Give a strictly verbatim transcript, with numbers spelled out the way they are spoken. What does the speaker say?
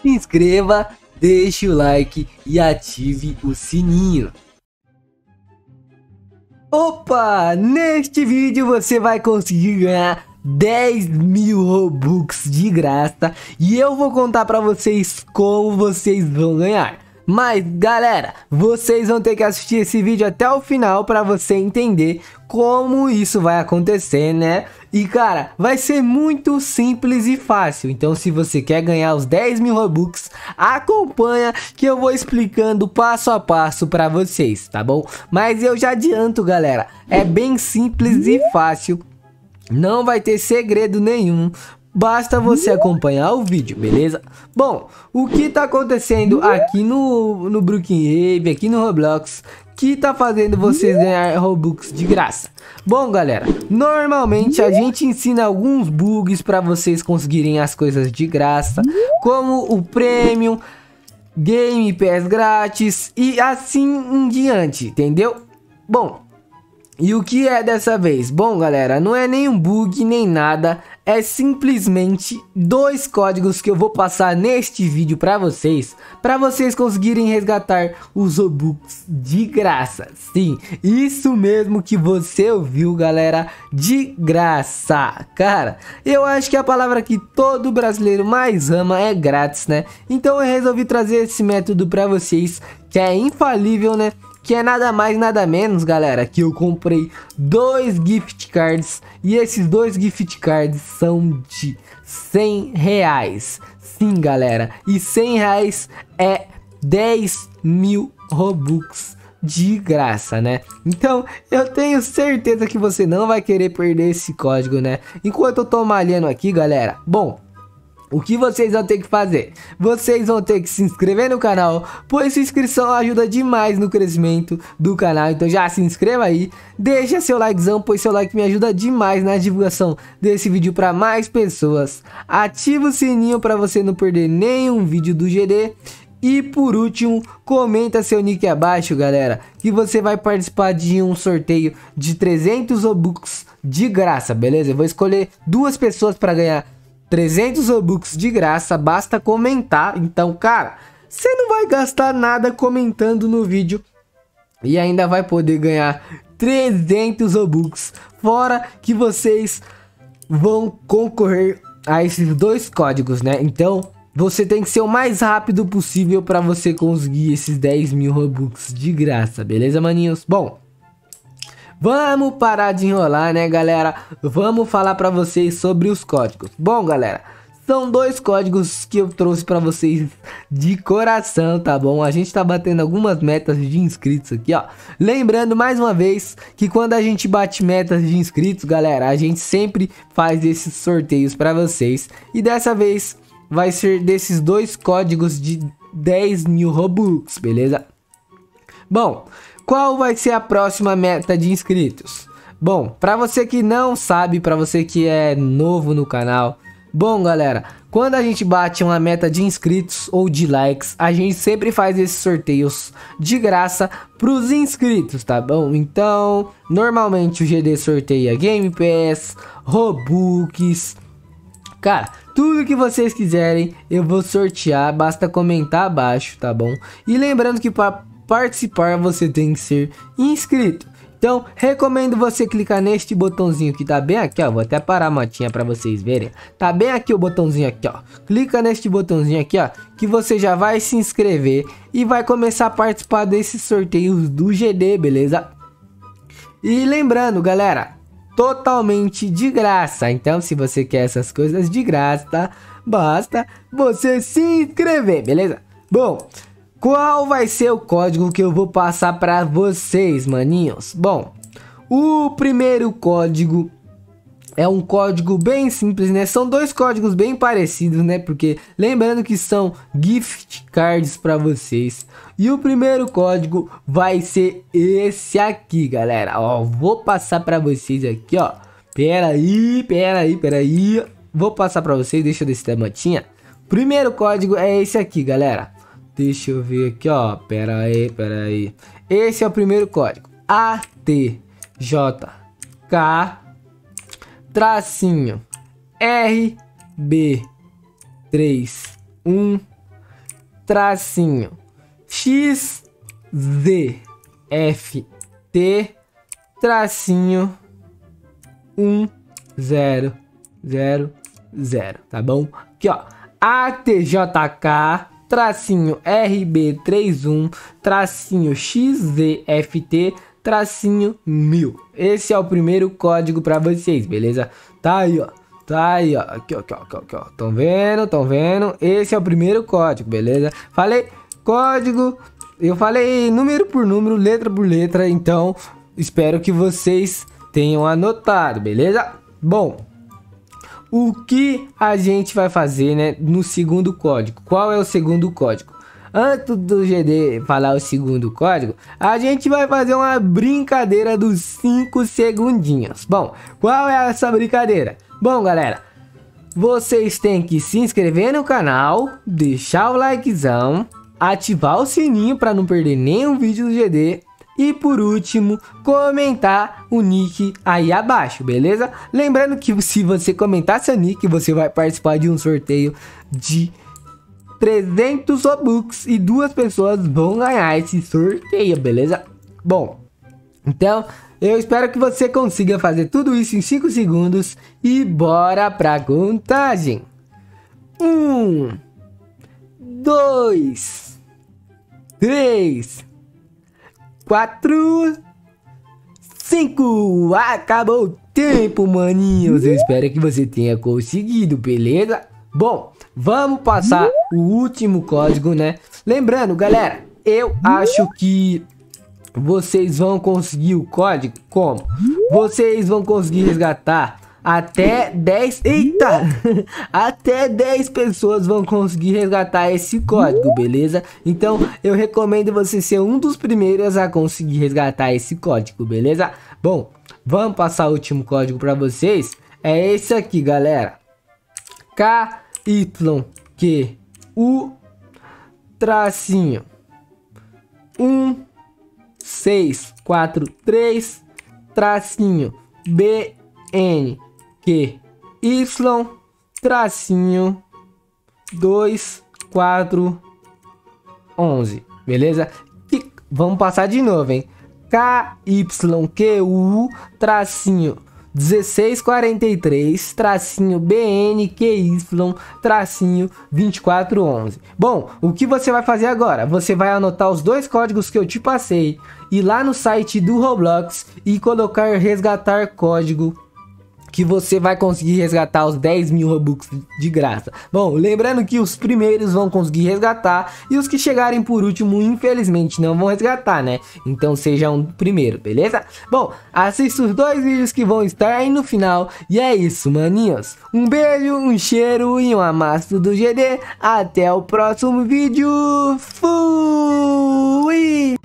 se inscreva, deixe o like e ative o sininho. Opa! Neste vídeo você vai conseguir ganhar dez mil Robux de graça e eu vou contar pra vocês como vocês vão ganhar. Mas galera, vocês vão ter que assistir esse vídeo até o final pra você entender como isso vai acontecer, né? E cara, vai ser muito simples e fácil. Então se você quer ganhar os dez mil Robux, acompanha que eu vou explicando passo a passo pra vocês, tá bom? Mas eu já adianto galera, é bem simples e fácil. Não vai ter segredo nenhum. Basta você acompanhar o vídeo, beleza? Bom, o que tá acontecendo aqui no, no Brookhaven, aqui no Roblox, que tá fazendo vocês ganhar Robux de graça? Bom, galera, normalmente a gente ensina alguns bugs para vocês conseguirem as coisas de graça, como o Premium, Game Pass grátis e assim em diante, entendeu? Bom, e o que é dessa vez? Bom, galera, não é nenhum bug nem nada. É simplesmente dois códigos que eu vou passar neste vídeo para vocês, para vocês conseguirem resgatar os Robux de graça. Sim, isso mesmo que você ouviu, galera, de graça. Cara, eu acho que a palavra que todo brasileiro mais ama é grátis, né? Então eu resolvi trazer esse método para vocês, que é infalível, né? Que é nada mais nada menos, galera, que eu comprei dois gift cards e esses dois gift cards são de cem reais. Sim, galera, e cem reais é dez mil Robux de graça, né? Então eu tenho certeza que você não vai querer perder esse código, né? Enquanto eu tô malhando aqui, galera, bom, o que vocês vão ter que fazer? Vocês vão ter que se inscrever no canal, pois sua inscrição ajuda demais no crescimento do canal. Então já se inscreva aí, deixa seu likezão, pois seu like me ajuda demais na divulgação desse vídeo para mais pessoas. Ativa o sininho para você não perder nenhum vídeo do G D. E por último, comenta seu nick abaixo, galera, que você vai participar de um sorteio de trezentos Robux de graça, beleza? Eu vou escolher duas pessoas para ganhar trezentos Robux de graça, basta comentar. Então, cara, você não vai gastar nada comentando no vídeo e ainda vai poder ganhar trezentos Robux. Fora que vocês vão concorrer a esses dois códigos, né? Então, você tem que ser o mais rápido possível para você conseguir esses dez mil Robux de graça, beleza, maninhos? Bom, vamos parar de enrolar, né, galera? Vamos falar para vocês sobre os códigos. Bom, galera, são dois códigos que eu trouxe para vocês de coração, tá bom? A gente tá batendo algumas metas de inscritos aqui, ó. Lembrando mais uma vez que quando a gente bate metas de inscritos, galera, a gente sempre faz esses sorteios para vocês. E dessa vez vai ser desses dois códigos de dez mil Robux, beleza? Bom, qual vai ser a próxima meta de inscritos? Bom, para você que não sabe, para você que é novo no canal, bom galera, quando a gente bate uma meta de inscritos ou de likes, a gente sempre faz esses sorteios de graça para os inscritos, tá bom? Então, normalmente o G D sorteia Game Pass, Robux, cara, tudo que vocês quiserem eu vou sortear, basta comentar abaixo, tá bom? E lembrando que para participar você tem que ser inscrito. Então recomendo você clicar neste botãozinho que tá bem aqui, ó. Vou até parar a motinha para vocês verem. Tá bem aqui o botãozinho aqui, ó. Clica neste botãozinho aqui, ó, que você já vai se inscrever e vai começar a participar desses sorteios do G D, beleza? E lembrando, galera, totalmente de graça. Então se você quer essas coisas de graça, basta você se inscrever, beleza? Bom, qual vai ser o código que eu vou passar para vocês, maninhos? Bom, o primeiro código é um código bem simples, né? São dois códigos bem parecidos, né? Porque lembrando que são gift cards para vocês. E o primeiro código vai ser esse aqui, galera. Ó, vou passar para vocês aqui, ó. Pera aí, pera aí, pera aí. Vou passar para vocês, deixa eu descer a motinha. Primeiro código é esse aqui, galera. Deixa eu ver aqui, ó. Pera aí, pera aí. Esse é o primeiro código. A T J K tracinho R B três um tracinho X Z F T tracinho um zero zero zero, tá bom? Aqui, ó, A T J K tracinho R B trinta e um tracinho X Z F T tracinho mil. Esse é o primeiro código para vocês, beleza? Tá aí, ó. Tá aí, ó. Aqui, ó, aqui, ó, aqui, ó. Tão vendo? Tão vendo? Esse é o primeiro código, beleza? Falei código, eu falei número por número, letra por letra, então espero que vocês tenham anotado, beleza? Bom, o que a gente vai fazer, né, no segundo código? Qual é o segundo código? Antes do G D falar o segundo código, a gente vai fazer uma brincadeira dos cinco segundinhos. Bom, qual é essa brincadeira? Bom, galera, vocês têm que se inscrever no canal, deixar o likezão, ativar o sininho para não perder nenhum vídeo do G D e, por último, comentar o nick aí abaixo, beleza? Lembrando que se você comentar seu nick, você vai participar de um sorteio de trezentos Robux e duas pessoas vão ganhar esse sorteio, beleza? Bom, então eu espero que você consiga fazer tudo isso em cinco segundos e bora pra contagem. Um, dois, três, quatro, cinco. Acabou o tempo, maninhos. Eu espero que você tenha conseguido, beleza? Bom, vamos passar o último código, né? Lembrando, galera, eu acho que vocês vão conseguir o código como? Vocês vão conseguir resgatar até dez... Eita! Até dez pessoas vão conseguir resgatar esse código, beleza? Então, eu recomendo você ser um dos primeiros a conseguir resgatar esse código, beleza? Bom, vamos passar o último código para vocês. É esse aqui, galera. K Y Q U tracinho um seis quatro três tracinho B N Q Y tracinho dois quatro onze, beleza? E vamos passar de novo, hein? K Y Q U tracinho dezesseis quarenta e três tracinho B N Q Y tracinho vinte e quatro onze. Bom, o que você vai fazer agora? Você vai anotar os dois códigos que eu te passei, ir lá no site do Roblox e colocar resgatar código, que você vai conseguir resgatar os dez mil Robux de graça. Bom, lembrando que os primeiros vão conseguir resgatar e os que chegarem por último, infelizmente, não vão resgatar, né? Então seja um primeiro, beleza? Bom, assista os dois vídeos que vão estar aí no final. E é isso, maninhos. Um beijo, um cheiro e um amasso do G D. Até o próximo vídeo. Fui!